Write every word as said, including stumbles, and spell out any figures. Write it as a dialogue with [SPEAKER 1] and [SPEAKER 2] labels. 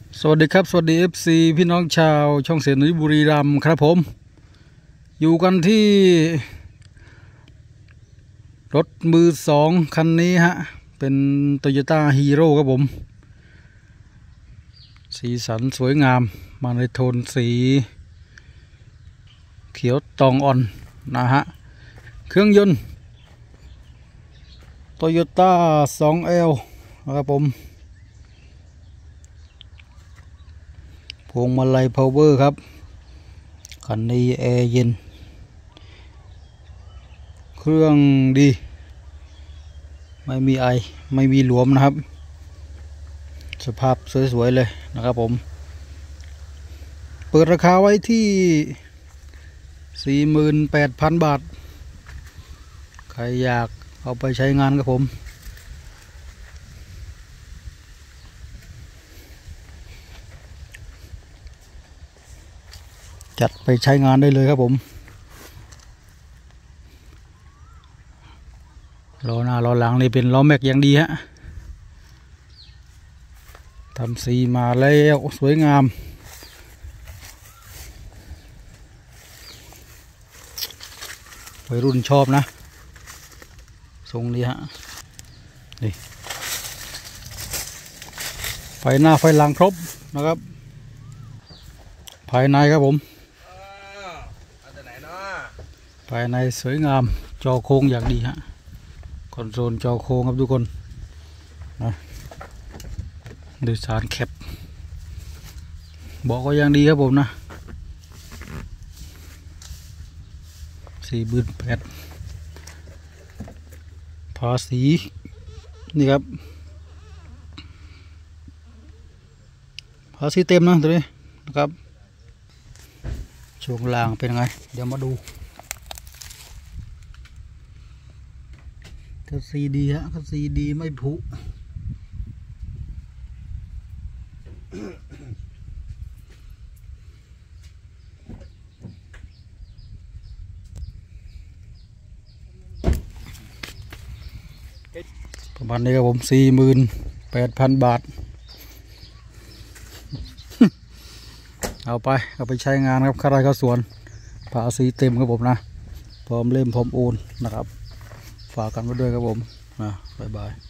[SPEAKER 1] สวัสดีครับสวัสดี เอฟ ซี พี่น้องชาวช่องเสียนุ้ยบุรีรัมย์ครับผมอยู่กันที่รถมือสองคันนี้ฮะเป็น Toyota Hero ครับผมสีสันสวยงามมาในโทนสีเขียวตองอ่อนนะฮะเครื่องยนต์ Toyota ทู แอล นะครับผมพวงมาลัย Power ครับคันนี้แอร์เย็นเครื่องดีไม่มีไอไม่มีหลวมนะครับสภาพสวยๆเลยนะครับผมเปิดราคาไว้ที่ สี่หมื่นแปดพัน บาทใครอยากเอาไปใช้งานครับผมจัดไปใช้งานได้เลยครับผมล้อหน้าล้อหลังนี่เป็นล้อแม็กอย่างดีฮะทำสีมาแล้วสวยงามวัยรุ่นชอบนะทรงนี้ฮะนี่ไฟหน้าไฟหลังครบนะครับภายในครับผมภายในสวยงามจอโค้งอย่างดีฮะคอนโซลจอโค้งครับทุกคนนะโดยสารแคปบอกก็ยังดีครับผมนะสี่หมื่นแปดภาษีนี่ครับภาษีเต็มนะตัวนี้นะครับช่วงล่างเป็นไงเดี๋ยวมาดูก็ซีดีฮะก็ซีดีไม่ผุประมาณนี้ครับผมสี่หมื่นแปดพันบาทเอาไปเอาไปใช้งานครับข้าราชการภาษีเต็มครับผมนะพร้อมเล่มพร้อมโอนนะครับฝากกันไว้ด้วยครับผมนะบ๊ายบาย